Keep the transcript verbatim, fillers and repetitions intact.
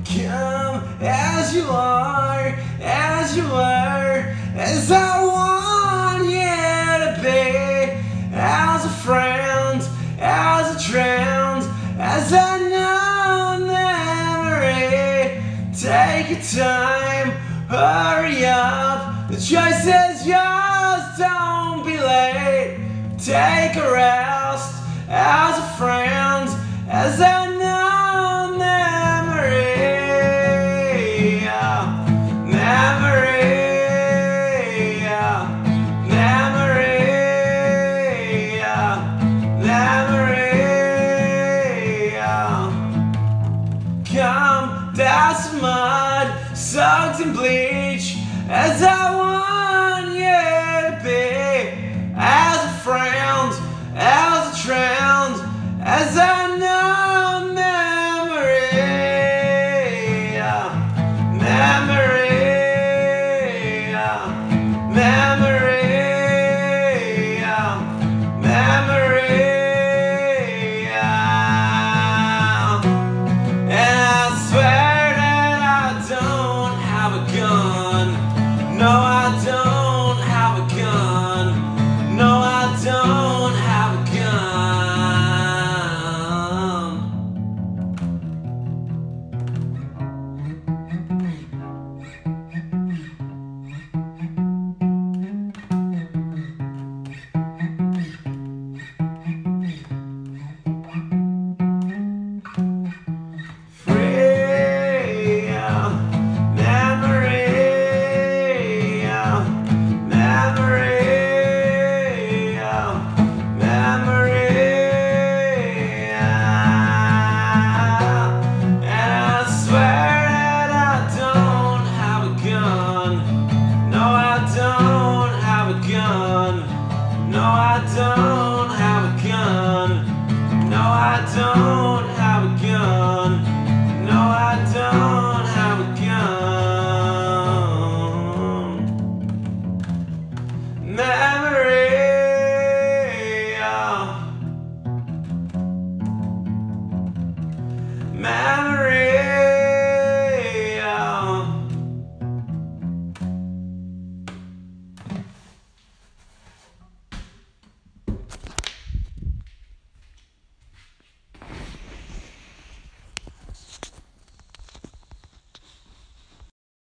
Come as you are, as you were, as I want you to be, as a friend, as a trend, as a known memory. Take your time, hurry up, the choice is yours, don't be late. Take a rest, as a friend, as a known memory. Memory, memory, memory. Come, dust mud, soaked in bleach, as I